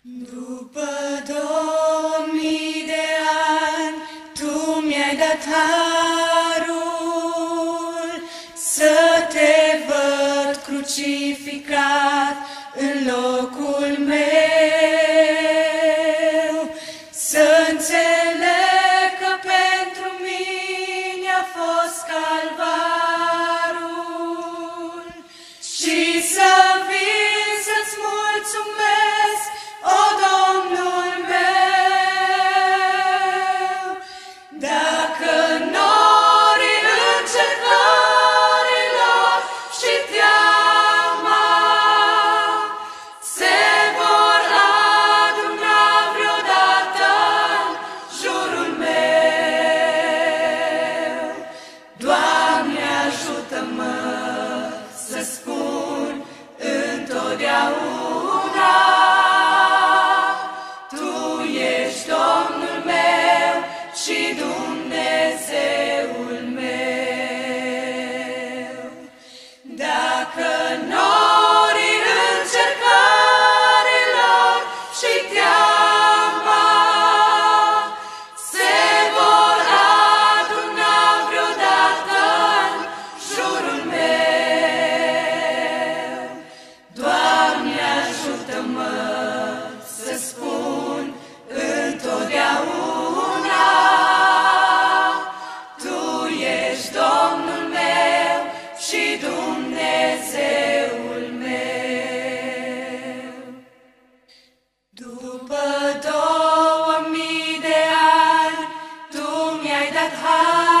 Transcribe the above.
După 2000 de ani, Tu mi-ai dat harul să te văd crucificat în locul meu, să înțeleg că pentru mine a fost calvarul și să vin să-ți mulțumesc, o Domnul meu. Dacă norii încercărilor și teama se vor aduna vreodată în jurul meu, Doamne, ajută-mă să spun întotdeauna: Tu ești Domnul meu și Dumnezeul meu. Dacă norii încercărilor și teama se vor aduna vreodată în jurul meu, Doamne, ajută-mă să spun întotdeauna: Tu ești Domnul meu și Dumnezeul meu. După 2000 de ani, Tu mi-ai dat har